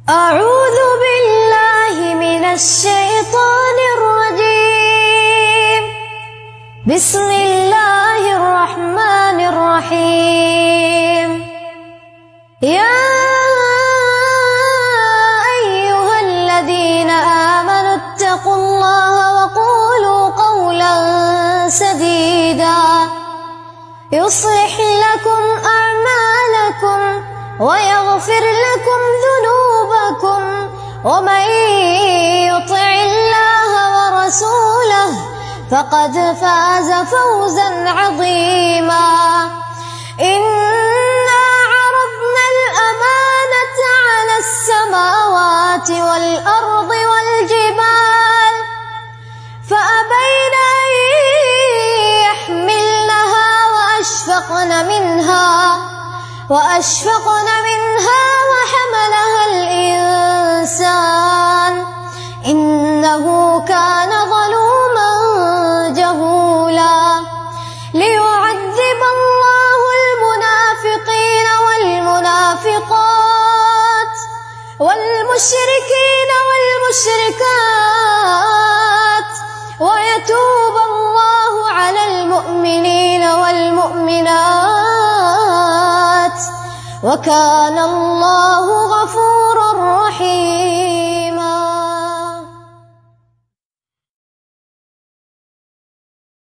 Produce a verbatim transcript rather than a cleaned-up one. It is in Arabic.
أعوذ بالله من الشيطان الرجيم. بسم الله الرحمن الرحيم. يا أيها الذين آمنوا اتقوا الله وقولوا قولا سديدا يصلح لكم أعمالكم ويغفر لكم ذنوبكم، ومن يطع الله ورسوله فقد فاز فوزا عظيما. إنا عرضنا الأمانة على السماوات والأرض والجبال فأبين أن يحملنها وأشفقن منها وأشفقن منها وحملها الإنسان إنه كان ظلوما جهولا. ليعذب الله المنافقين والمنافقات والمشركين والمشركات ويتوب الله على المؤمنين والمؤمنات، وكان الله غفورا رحيما.